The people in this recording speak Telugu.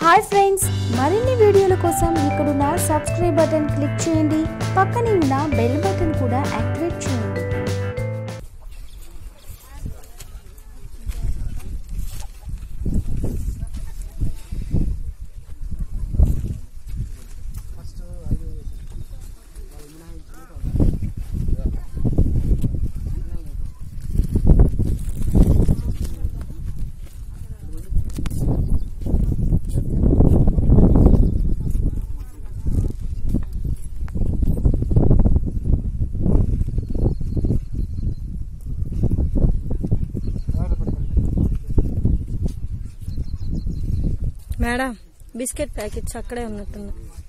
హాయ్ ఫ్రెండ్స్, మరిన్ని వీడియోల కోసం ఇక్కడున్న సబ్స్క్రైబ్ బటన్ క్లిక్ చేయండి. పక్కనే ఉన్న బెల్ బటన్ కూడా యాక్టివేట్ చేయండి. మేడం బిస్కెట్ ప్యాకెట్స్ అక్కడే ఉన్నట్టున్నాయి.